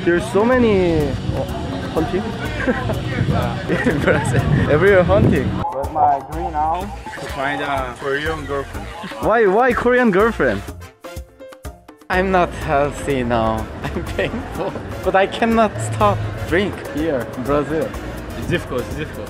There's so many hunting. In Brazil, everywhere hunting. But my dream now to find a Korean girlfriend. Why Korean girlfriend? I'm not healthy now. I'm painful, but I cannot stop drink here in Brazil. It's difficult. It's difficult.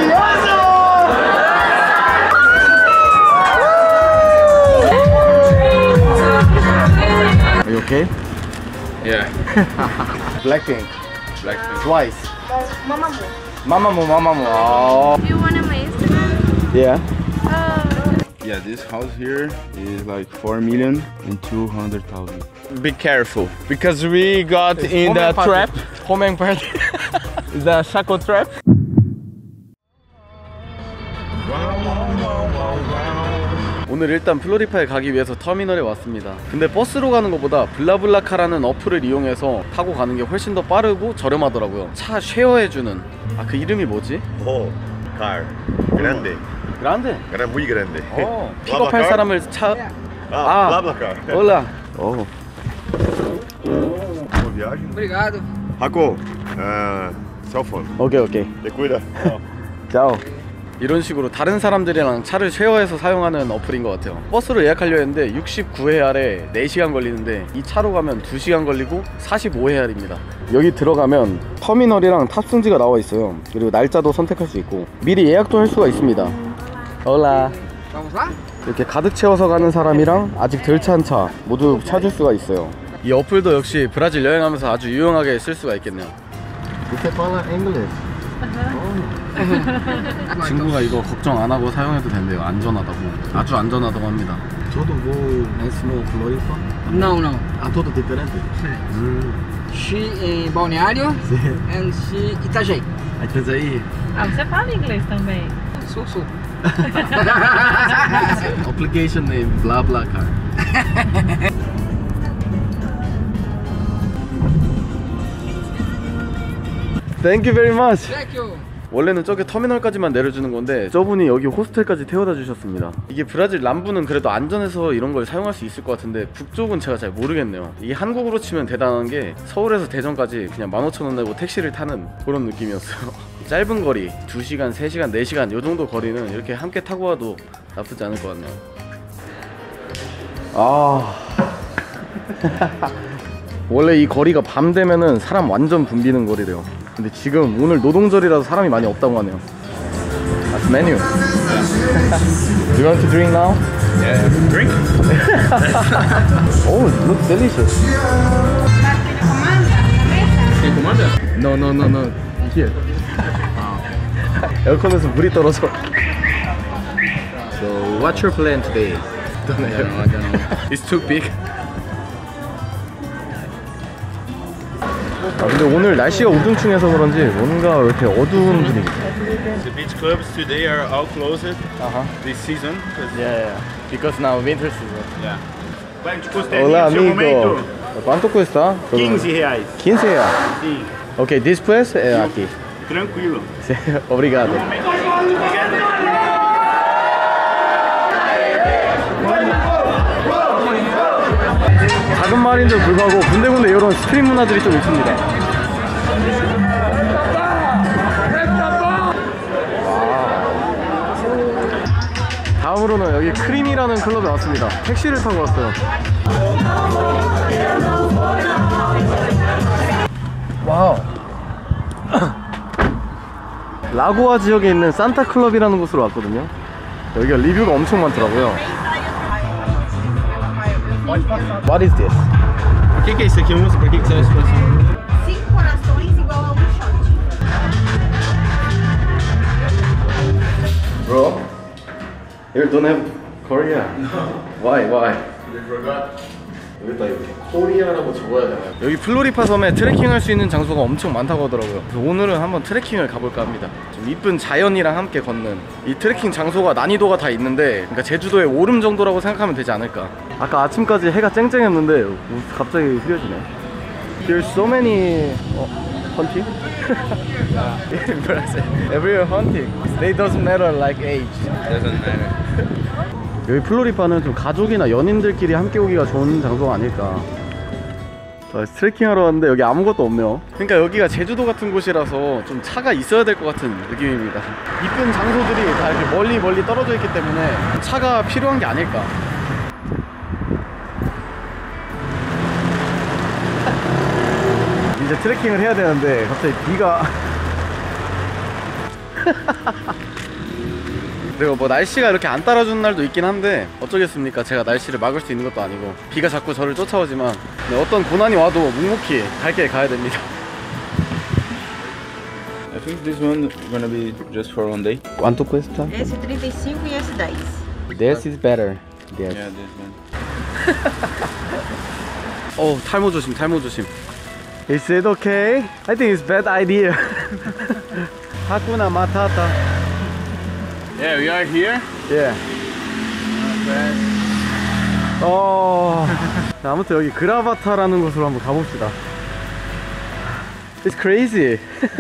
Are you okay? Yeah. Blackpink. Blackpink. Twice. Mamamoo. Mamamoo. Oh. Do you want my Instagram? Yeah. Yeah, this house here is like 4,200,000. Be careful, because we got in the trap. Homing party. The shackle trap. 오늘 일단 플로리파에 가기 위해서 터미널에 왔습니다. 근데 버스로 가는 것보다 블라블라카라는 어플을 이용해서 타고 가는 게 훨씬 더 빠르고 저렴하더라고요. 차 쉐어해주는, 그 이름이 뭐지? Car. Grande. 그란데? Muy grande. 픽업할 사람을 차... BlaBlaCar. 올라. Boa viagem. Obrigado. Jaco, cell phone. 오케이. Te cuida. 짜오. 이런 식으로 다른 사람들이랑 차를 쉐어해서 사용하는 어플인 것 같아요. 버스로 예약하려 했는데 69회알에 4시간 걸리는데 이 차로 가면 2시간 걸리고 45회알입니다. 여기 들어가면 터미널이랑 탑승지가 나와 있어요. 그리고 날짜도 선택할 수 있고 미리 예약도 할 수가 있습니다. 올라. Vamos lá? 이렇게 가득 채워서 가는 사람이랑 아직 덜 찬 차 모두 찾을 수가 있어요. 이 어플도 역시 브라질 여행하면서 아주 유용하게 쓸 수가 있겠네요. Você fala inglês? 친구가 이거 걱정 안 하고 사용해도 된대요. 안전하다고. 아주 안전하다고 합니다. 저도 뭐 no Floripa? Não. todo diferente? Xi em Balneário e Xi Itajaí. Itajaí. Você fala inglês também? Sou. Application name BlaBlaCar. Thank you very much. Thank you. 원래는 저기 터미널까지만 내려주는 건데 저분이 여기 호스텔까지 태워다 주셨습니다. 이게 브라질 남부는 그래도 안전해서 이런 걸 사용할 수 있을 것 같은데 북쪽은 제가 잘 모르겠네요. 이게 한국으로 치면 대단한 게 서울에서 대전까지 그냥 15,000원 내고 택시를 타는 그런 느낌이었어요. 짧은 거리 2시간, 3시간, 4시간 요 정도 거리는 이렇게 함께 타고 와도 나쁘지 않을 것 같네요. 원래 이 거리가 밤 되면은 사람 완전 붐비는 거리래요. 근데 지금 오늘 노동절이라서 사람이 많이 없다고 하네요. That's menu. Do you want to drink now? Yeah. Drink? Oh, it looks delicious. Tem comanda? No. Here. 에어컨에서 물이 떨어져. So, what's your plan today? I don't know. It's too big. 근데 오늘 날씨가 우중충해서 그런지 뭔가 왜 이렇게 어두운 분위기. The beach clubs today are all closed this season. Yeah, because now winter season. Yeah. Olá, amigo. ¿Cuánto cuesta? 15 reais. 15 reais. Sim. Ok, después aquí. Tranquilo. Obrigado. 작은 마을인데도 불구하고 군데군데 이런 스트릿 문화들이 좀 있습니다. 다음으로는 여기 크림이라는 클럽에 왔습니다. 택시를 타고 왔어요. 와우. 라고아 지역에 있는 산타 클럽이라는 곳으로 왔거든요. 여기가 리뷰가 엄청 많더라고요. What is this? O que é isso aqui, moça? Por que você acha assim? 5 corações igual ao do shot. Bro, you don't have Korea? No. Why? They forgot. 여기다 이렇게 코리아라고 적어야 되나요? 여기 플로리파 섬에 트레킹할 수 있는 장소가 엄청 많다고 하더라고요. 그래서 오늘은 한번 트레킹을 가볼까 합니다. 좀 이쁜 자연이랑 함께 걷는 이 트레킹 장소가 난이도가 다 있는데, 그러니까 제주도의 오름 정도라고 생각하면 되지 않을까. 아까 아침까지 해가 쨍쨍했는데 갑자기 흐려지네. There's so many hunting? In Brazil, everywhere hunting. They doesn't matter like age. Doesn't matter. 여기 플로리파는 좀 가족이나 연인들끼리 함께 오기가 좋은 장소가 아닐까. 트레킹 하러 왔는데 여기 아무것도 없네요. 그러니까 여기가 제주도 같은 곳이라서 좀 차가 있어야 될 것 같은 느낌입니다. 이쁜 장소들이 다 이렇게 멀리 떨어져 있기 때문에 차가 필요한 게 아닐까. 이제 트레킹을 해야 되는데 갑자기 비가 그리고 뭐 날씨가 이렇게 안 따라주는 날도 있긴 한데 어쩌겠습니까. 제가 날씨를 막을 수 있는 것도 아니고 비가 자꾸 저를 쫓아오지만 어떤 고난이 와도 묵묵히 갈 길 가야 됩니다. I think this one gonna be just for one day. ¿Cuánto cuesta? Esse 35 e esse 10. This is better. Yes. Yeah, this one. 탈모 조심, 탈모 조심. Is it okay? I think it's bad idea. Hakuna Matata. Yeah, we are here. Yeah. 자, 아무튼 여기 그라바타라는 곳으로 한번 가봅시다. It's crazy.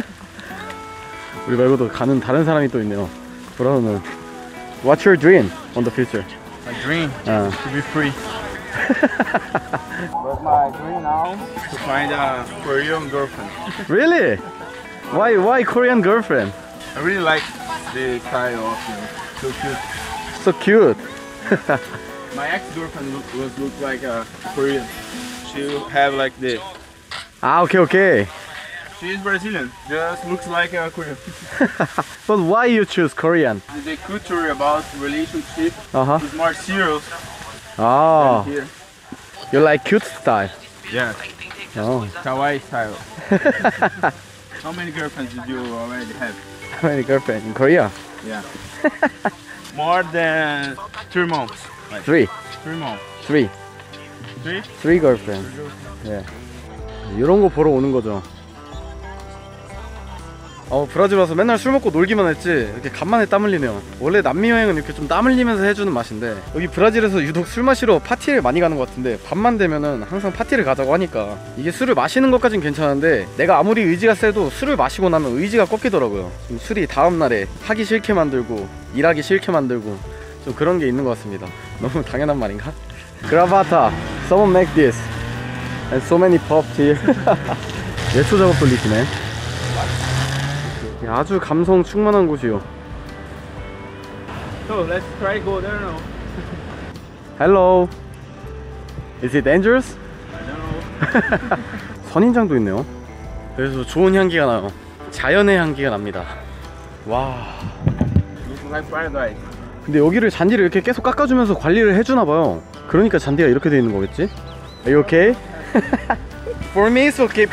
우리 말고도 가는 다른 사람이 또 있네요. 돌아오는. What's your dream on the future? My dream 아. to be free. But my dream now to find a Korean girlfriend. Really? Why Korean girlfriend? I really like the style of you. So cute. So cute. My ex-girlfriend look like a Korean. She have like this. 아, okay. She is Brazilian. Just looks like a Korean. But why you choose Korean? The culture about relationship Uh-huh. is more serious 아, than here. you like cute style. Yeah, Oh. kawaii style. How many girlfriends did you already have? How many girlfriends in Korea? Yeah. More than 3 months. Like Three. 3 months. Three. 3? Three girlfriends. 네. 이런 거 보러 오는 거죠. 브라질 와서 맨날 술 먹고 놀기만 했지 이렇게 간만에 땀 흘리네요. 원래 남미 여행은 이렇게 좀 땀 흘리면서 해주는 맛인데 여기 브라질에서 유독 술 마시러 파티를 많이 가는 것 같은데 밤만 되면은 항상 파티를 가자고 하니까 이게 술을 마시는 것까진 괜찮은데 내가 아무리 의지가 세도 술을 마시고 나면 의지가 꺾이더라고요. 좀 술이 다음날에 하기 싫게 만들고 일하기 싫게 만들고 좀 그런 게 있는 것 같습니다. 너무 당연한 말인가? 그라바타, someone make this and so many pubs here. 예초 작업 돌리시네. 아주 감성 충만한 곳이요. So let's try go there now. Hello. Is it dangerous? I don't know. 선인장도 있네요. 그래서 좋은 향기가 나요. 자연의 향기가 납니다. 와. Looks like paradise. 근데 여기를 잔디를 이렇게 계속 깎아주면서 관리를 해주나봐요. 그러니까 잔디가 이렇게 돼 있는 거겠지? Are you okay? For me it's okay.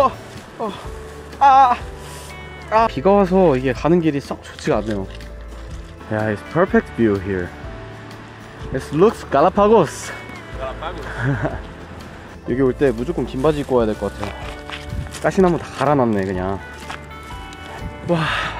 비가 와서 이게 가는 길이 썩 좋지가 않네요. Yeah, it's perfect view here. It looks Galapagos. 여기 올 때 무조건 긴 바지 입고 와야 될 것 같아요. 가시나무 다 갈아놨네 그냥. 와.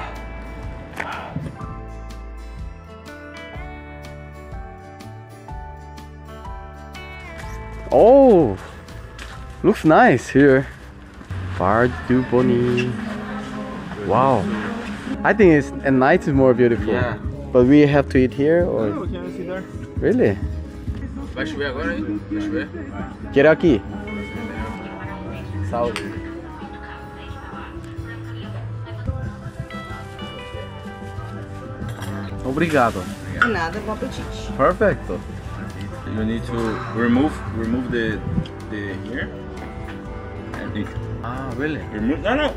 Oh, looks nice here. Bar du Boni. Wow. I think it's at night is more beautiful. Yeah. But we have to eat here or Oh, can you see there? really? Vai chover agora, hein? Vai chover? Get aqui. Saúde. Obrigado. De nada, bom apetite. Perfecto. You need to remove the here. And it Ah, really? remove. No.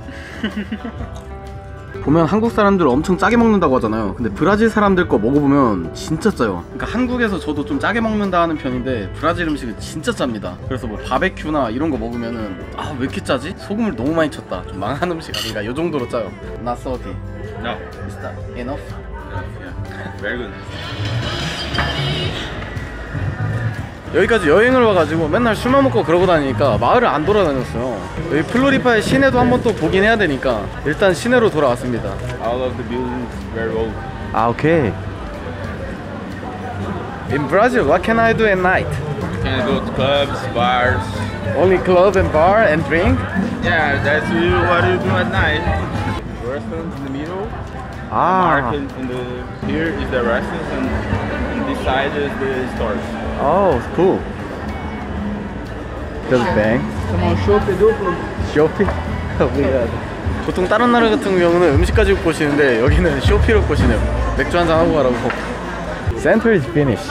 보면 한국 사람들 엄청 짜게 먹는다고 하잖아요. 근데 브라질 사람들 거 먹어보면 진짜 짜요. 그러니까 한국에서 저도 좀 짜게 먹는다 하는 편인데 브라질 음식은 진짜 짭니다. 그래서 뭐 바베큐나 이런 거 먹으면은 아 왜 이렇게 짜지? 소금을 너무 많이 쳤다. 좀 망한 음식 아닌가? 요 정도로 짜요. Not salty. No. Is that enough? Yeah. Very good. 여기까지 여행을 와가지고 맨날 술만 먹고 그러고 다니니까 마을을 안 돌아다녔어요. 여기 플로리파의 시내도 한번 또 보긴 해야 되니까 일단 시내로 돌아왔습니다. All of the buildings very old. 아, 오케이. In Brazil, what can I do at night? You can go to clubs, bars. Only club and bar and drink? Yeah, that's what you do at night. Restaurants in the middle. 아, Market in the here is the restaurants and this side is the stores. oh, cool. Does it bang? Tomar um chopp duplo. 쇼피? 보통 다른 나라 같은 경우는 음식 가지고 꼬시는데 여기는 쇼피로 꼬시네요. 맥주 한잔 하고 가라고. 센터 is finished.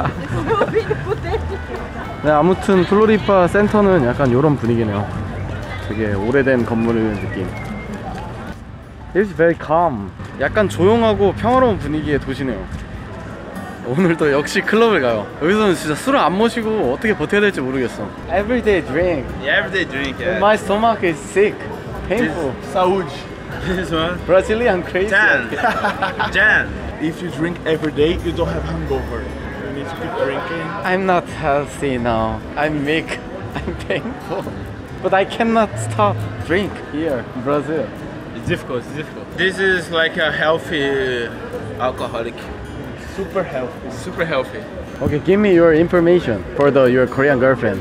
네, 아무튼 플로리파 센터는 약간 이런 분위기네요. 되게 오래된 건물의 느낌. It's very calm. 약간 조용하고 평화로운 분위기의 도시네요. 오늘도 역시 클럽을 가요. 여기서는 진짜 술을 안 마시고 어떻게 버텨야 될지 모르겠어. Everyday drink. Yeah, everyday drink. Yeah. My stomach is sick, painful. Saúde. This one. Brazilian crazy. Jan. Jan. If you drink every day, you don't have hangover. You need to keep drinking. I'm not healthy now. I'm weak. I'm painful. But I cannot stop drink here in Brazil. It's difficult. It's difficult. This is like a healthy alcoholic. Super healthy. Super healthy. Okay, give me your information for your Korean girlfriend.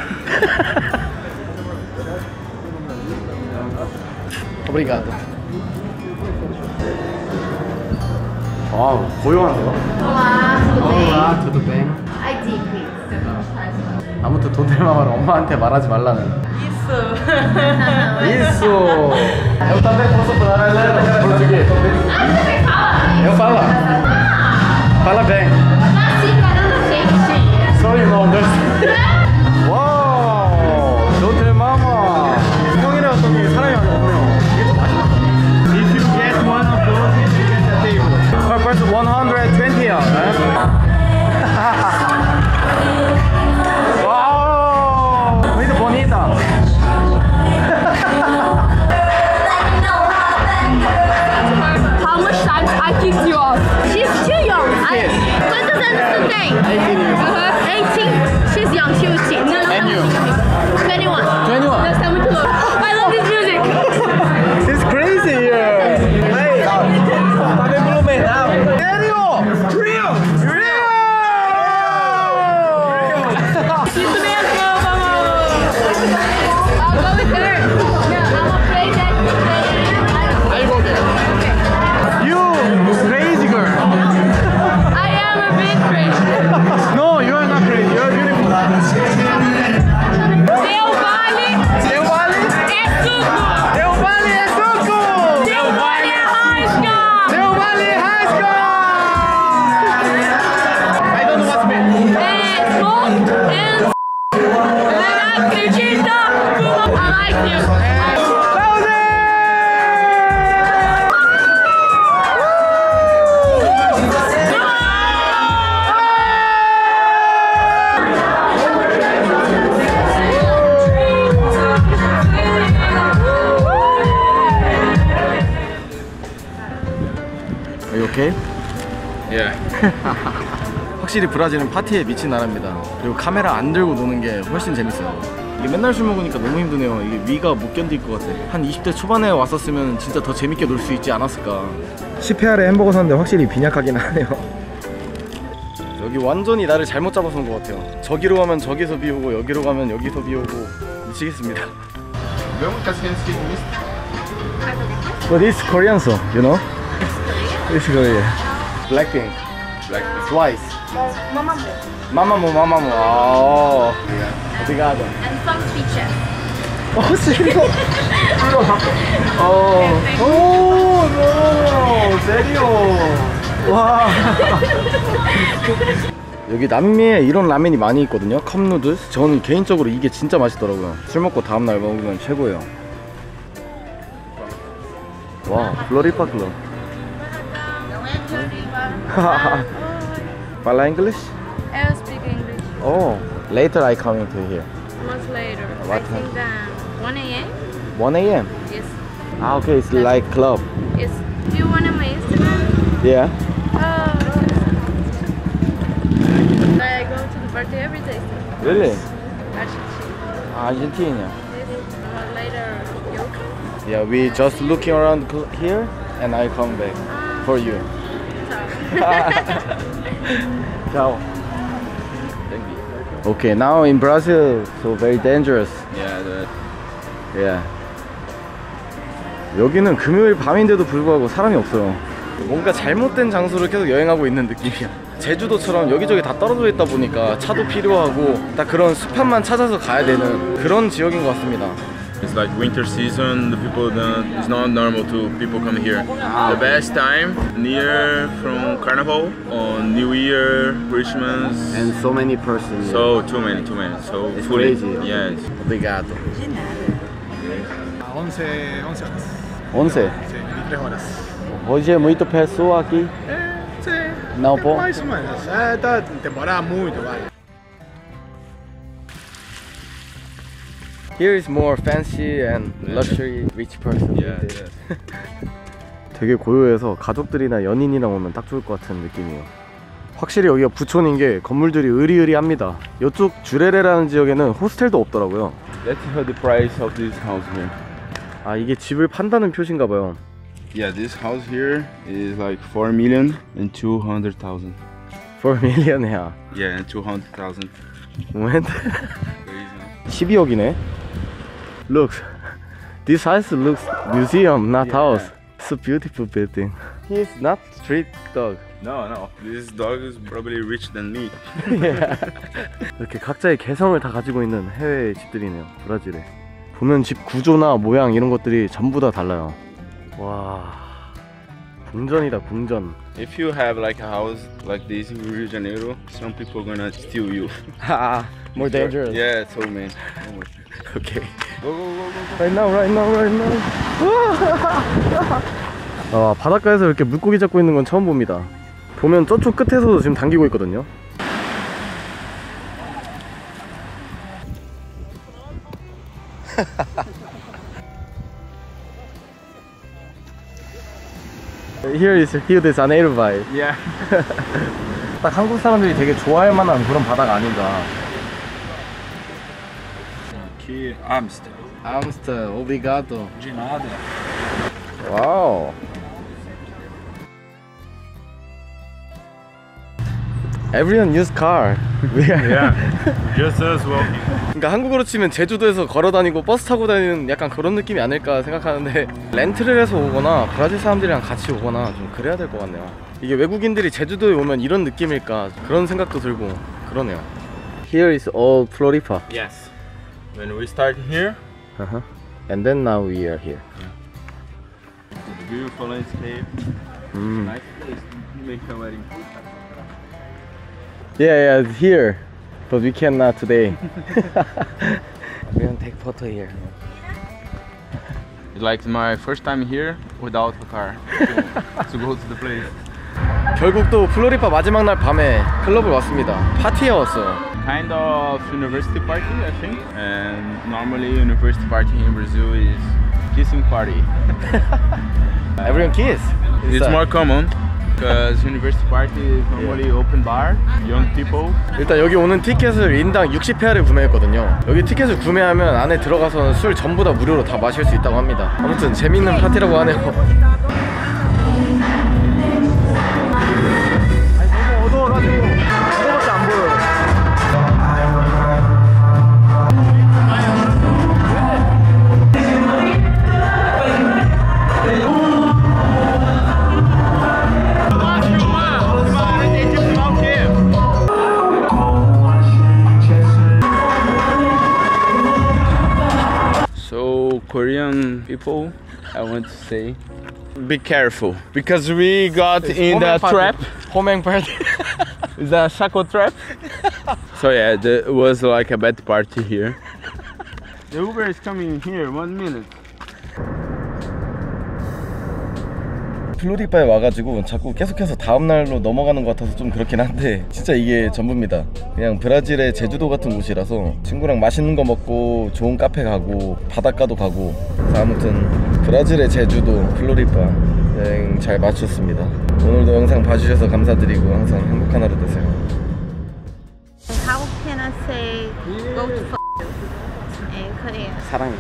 Obrigado. 와우, 고요한데요? Olá, tudo bem? Olá, tudo bem? ID, please. 아무튼 돈들마말 엄마한테 말하지 말라는. Isso. Isso! Eu também posso falar português. Ah, você também fala? Eu falo. Fala bem. Nasci enganando a gente. So you know understand. 와우, 돈들마마. 형이랑 어떤 게 사람이 없네요. If you get one of those, you get a table. Per person 120요. 와우, muy bonita. How much times I kicked you off? She's too young. Quantos anos tu tem? 18 years. 18. She's young, she was cheat. And you? 21. 21. Nós tá muito louco. I love this music. It's crazy here. Hey, tá bem Blumenau. Sério? Real. Isso mesmo, vamos. I'll go with her. No, I'm afraid that I go there. You crazy girl. I am a bit crazy. No, you are not crazy. You are beautiful. Del Valle Del Valle. é suco. Del Valle é suco. Del Valle é rasca. Del Valle High School. I don't know what's meant. É smoke and não acredita. I like you. Are you okay? Yeah. 확실히 브라질은 파티에 미친 나라입니다. 그리고 카메라 안 들고 노는 게 훨씬 재밌어요. 이게 맨날 술 먹으니까 너무 힘드네요. 이게 위가 못 견딜 것 같아. 한 20대 초반에 왔었으면 진짜 더 재밌게 놀 수 있지 않았을까. 10회알에 햄버거 샀는데 확실히 빈약하긴 하네요. 여기 완전히 나를 잘못 잡아서 온 것 같아요. 저기로 가면 저기서 비 오고 여기로 가면 여기서 비 오고 미치겠습니다. But it's Korean song, you know? It's Korean. Blackpink. Black. Twice. Mamamoo, Mamamoo. Oh. Obrigado. And some speeches. Oh, serio? Oh, no, serio? 와. 여기 남미에 이런 라면이 많이 있거든요. 컵누들. 저는 개인적으로 이게 진짜 맛있더라고요. 술 먹고 다음날 먹으면 최고예요. 와, 플로리파 클럽. Fala English? I speak English Oh, later I coming to here. much later. What I think that 1 a.m. 1 a.m. Yes. Ah, okay, it's like club. Yes. Do you want my Instagram? Yeah. Oh. I go to the party every day. Really? Argentina. Argentina. Yes. Later, you come? Yeah, we just looking around here, and I come back for you. Ciao. Thank you. Okay, now in Brazil, so very dangerous. Yeah. Yeah. 여기는 금요일 밤인데도 불구하고 사람이 없어요. 뭔가 잘못된 장소를 계속 여행하고 있는 느낌이야. 제주도처럼 여기저기 다 떨어져 있다 보니까 차도 필요하고 딱 그런 숲한만 찾아서 가야 되는 그런 지역인 것 같습니다. It's like winter season. The people it's not normal to people come here. The best time near from Carnival on New Year, Christmas. And so many persons. So too many. So It's fully. crazy. Yes. Obrigado. 11 horas. 11. Sí, 23 horas. Hoje é muito pessoa aqui. Sí. Não, pô. Mais ou menos. Está temporada muito, vale. Here is more fancy and luxury rich person. Yeah, yes. 되게 고요해서 가족들이나 연인이랑 오면 딱 좋을 것 같은 느낌이에요. 확실히 여기가 부촌인 게 건물들이 으리으리합니다. 이쪽 주레레라는 지역에는 호스텔도 없더라고요. Let's hear the price of this house here. 아, 이게 집을 판다는 표시인가 봐요. Yeah, this house here is like 4,200,000. 4 million이야. Yeah, and 200,000. When? Crazy. 12억이네. Look, this house looks museum, not house. It's a beautiful building. He's not street dog. No. This dog is probably richer than me. 이렇게 각자의 개성을 다 가지고 있는 해외 집들이네요. 브라질에 보면 집 구조나 모양 이런 것들이 전부 다 달라요. 와, 궁전이다, 궁전. If you have like a house like this in Rio de Janeiro, some people are gonna steal you. More dangerous. Yeah, so man. Okay. Go. Right now. 바닷가에서 이렇게 물고기 잡고 있는 건 처음 봅니다. 보면 저쪽 끝에서도 지금 당기고 있거든요. Here is Rio de Janeiro vibe. Yeah. 딱 한국 사람들이 되게 좋아할 만한 그런 바다가 아닌가. Aqui, Amsterdam. Amsterdam, obrigado. De nada. 와우. Everyone use car. Yeah. Just us walking. 그러니까 한국으로 치면 제주도에서 걸어 다니고 버스 타고 다니는 약간 그런 느낌이 아닐까 생각하는데 렌트를 해서 오거나 브라질 사람들이랑 같이 오거나 좀 그래야 될 것 같네요. 이게 외국인들이 제주도에 오면 이런 느낌일까 그런 생각도 들고 그러네요. Here is all Floripa. Yes. When we start here, And then now we are here. the beautiful landscape. Nice place to make a wedding. Yeah, here. But we cannot today. We're gonna take photo here. It's like my first time here without a car to go to the place. 결국 또 플로리파 마지막 날 밤에 클럽을 왔습니다. 파티에 왔어요. Kind of university party, I think. And normally university party in Brazil is kissing party. Everyone kiss. It's more common because university party is normally open bar, young people. 일단 여기 오는 티켓을 인당 60페아를 구매했거든요. 여기 티켓을 구매하면 안에 들어가서 술 전부 다 무료로 다 마실 수 있다고 합니다. 아무튼 재밌는 파티라고 하네요. 너무 어두워가지고 이거밖에 안 보여요. So Korean people, I want to say, be careful because we got in the trap. 호맹 파티. It's a shackle trap. So yeah, it was like a bad party here. The Uber is coming here. 1 minute. 플로리파에 와가지고 자꾸 계속해서 다음날로 넘어가는 것 같아서 좀 그렇긴 한데 진짜 이게 전부입니다. 그냥 브라질의 제주도 같은 곳이라서 친구랑 맛있는 거 먹고 좋은 카페 가고 바닷가도 가고 그래서 아무튼 브라질의 제주도 플로리파 여행 잘 마쳤습니다. 오늘도 영상 봐주셔서 감사드리고 항상 행복한 하루 되세요. How can I say go to in Korean? 사랑해.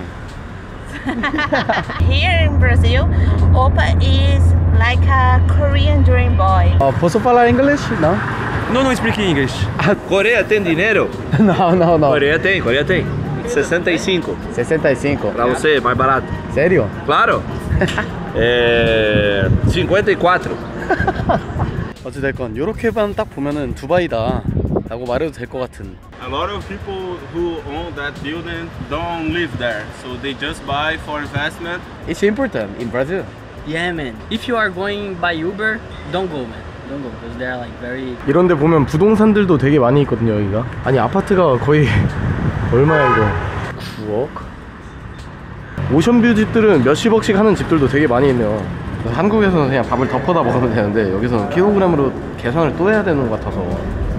Here in Brazil, Opa is like a Korean dream boy. Posso falar inglês? Não? No speak English. Coreia tem dinheiro? Não. Coreia tem. 65. 65. Pra você, mais barato. Sério? Claro. 54. 어찌됐건 요렇게만 딱 보면은 두바이다 라고 말해도 될 것 같은. A lot of people who own that building don't live there, so they just buy for investment. It's important in Brazil. Yeah, man. If you are going by Uber, don't go, man. Don't go because they're like very. 이런데 보면 부동산들도 되게 많이 있거든요 여기가. 아니 아파트가 거의 얼마야 이거 9억? 오션뷰 집들은 몇십억씩 하는 집들도 되게 많이 있네요. 한국에서는 그냥 밥을 덮어다 먹으면 되는데 여기서는 킬로그램으로 계산을 또 해야 되는 것 같아서